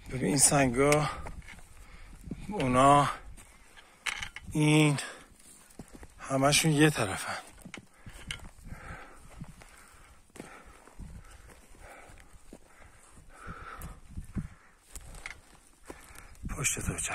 ببین این سنگا، اونا، این همشون یه طرفن. پشت تو چپ.